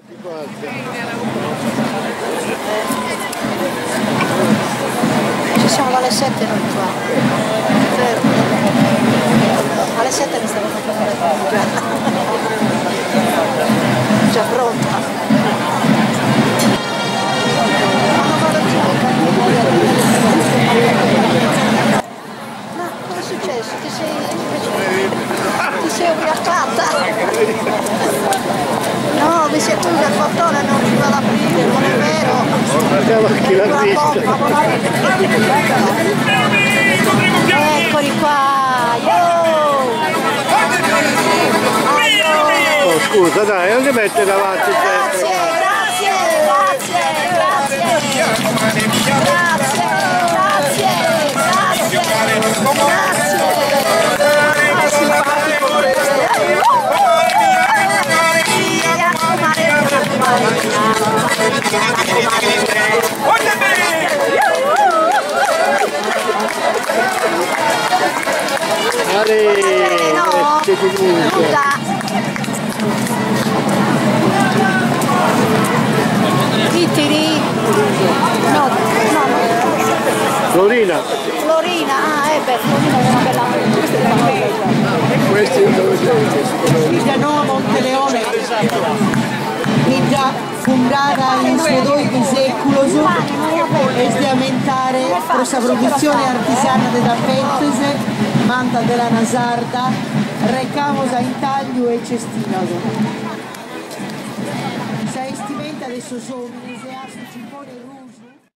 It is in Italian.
Ci siamo alle 7 noi qua. Alle 7 mi stavo facendo già pronta. Ma cosa è successo? Ti sei ubriacata? No, mi si è chiuso il portone, non riuscivo ad aprire, non è vero. Eccoli qua, oh, scusa dai, non ti metti davanti grazie, grazie, grazie, grazie, Titiri? No, Florina. Florina, beh, Florina è una bella. Questi Milano Monteleone, Miggia fundata in suo 2 secolo e di aumentare questa produzione artigiana della Pentese, manta della Nasarda, recamosa in taglio e cestino. Sa estimenta adesso sono, se ha su cimpone